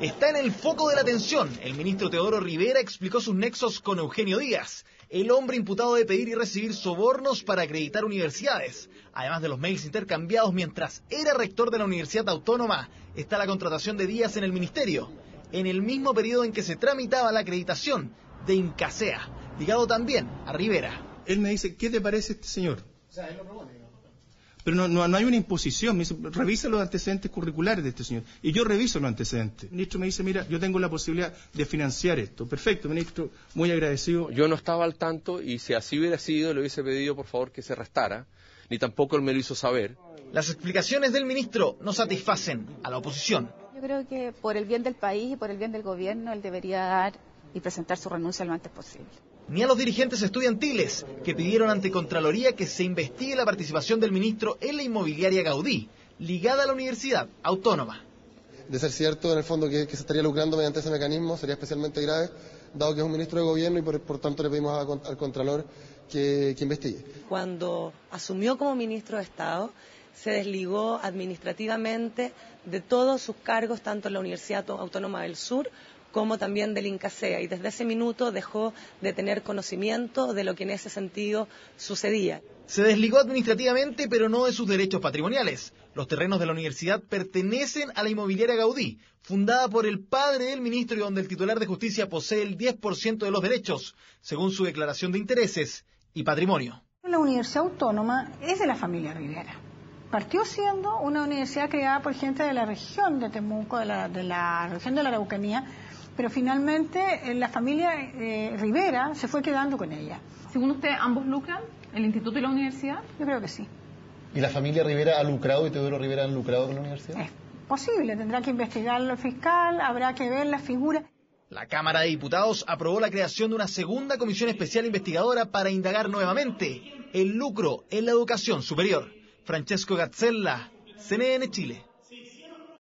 está en el foco de la atención. El ministro Teodoro Rivera explicó sus nexos con Eugenio Díaz, el hombre imputado de pedir y recibir sobornos para acreditar universidades. Además de los mails intercambiados mientras era rector de la Universidad Autónoma, está la contratación de Díaz en el ministerio, en el mismo periodo en que se tramitaba la acreditación de Incasea, ligado también a Rivera. Él me dice, ¿qué te parece este señor? O sea, él lo propone. Pero no hay una imposición. Me dice, revisa los antecedentes curriculares de este señor. Y yo reviso los antecedentes. El ministro me dice, mira, yo tengo la posibilidad de financiar esto. Perfecto, ministro, muy agradecido. Yo no estaba al tanto y si así hubiera sido, le hubiese pedido por favor que se restara. Ni tampoco él me lo hizo saber. Las explicaciones del ministro no satisfacen a la oposición. Yo creo que por el bien del país y por el bien del gobierno, él debería dar y presentar su renuncia lo antes posible. Ni a los dirigentes estudiantiles que pidieron ante Contraloría que se investigue la participación del ministro en la inmobiliaria Gaudí, ligada a la Universidad Autónoma. De ser cierto, en el fondo, que se estaría lucrando mediante ese mecanismo, sería especialmente grave, dado que es un ministro de gobierno y por tanto le pedimos al Contralor que investigue. Cuando asumió como ministro de Estado, se desligó administrativamente de todos sus cargos, tanto en la Universidad Autónoma del Sur como también del Incasea, y desde ese minuto dejó de tener conocimiento de lo que en ese sentido sucedía. Se desligó administrativamente, pero no de sus derechos patrimoniales. Los terrenos de la universidad pertenecen a la inmobiliaria Gaudí, fundada por el padre del ministro y donde el titular de justicia posee el 10% de los derechos, según su declaración de intereses y patrimonio. La Universidad Autónoma es de la familia Rivera. Partió siendo una universidad creada por gente de la región de Temuco, de la región de la Araucanía, pero finalmente la familia Rivera se fue quedando con ella. Según usted, ¿ambos lucran? ¿El instituto y la universidad? Yo creo que sí. ¿Y la familia Rivera ha lucrado y Teodoro Rivera han lucrado con la universidad? Es posible, tendrá que investigarlo el fiscal, habrá que ver las figuras. La Cámara de Diputados aprobó la creación de una segunda comisión especial investigadora para indagar nuevamente el lucro en la educación superior. Francesco Gazzella, CNN Chile.